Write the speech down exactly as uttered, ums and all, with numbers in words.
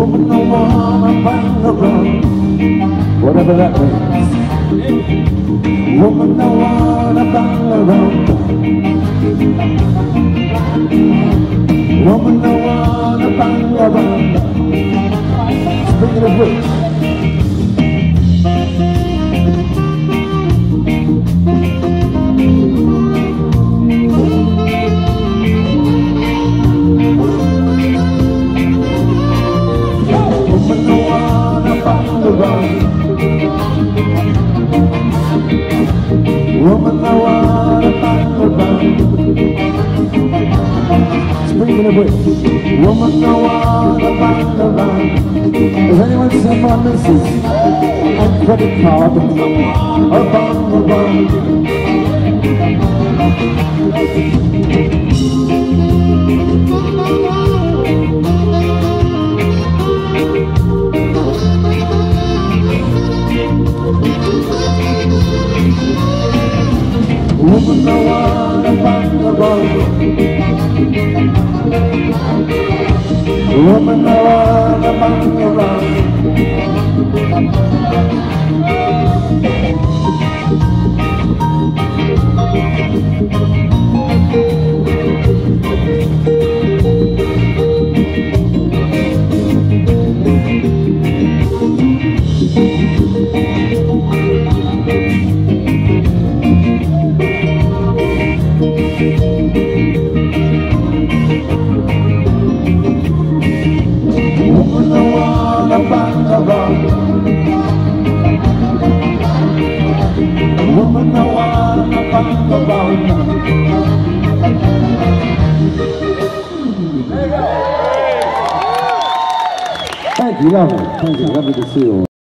Woman, I wanna bang around, whatever that means. Woman, I wanna bang around. Woman, I wanna bang around. Speaking of which, woman, I wanna bang around. Speaking of which, woman, I wanna bang around. Has anyone seen my missus and credit card? I bang around. Woman, I wanna bang around. Woman, I wanna bang around. Woman, I wanna bang around. Thank you, lovely. Thank you, lovely to see you all.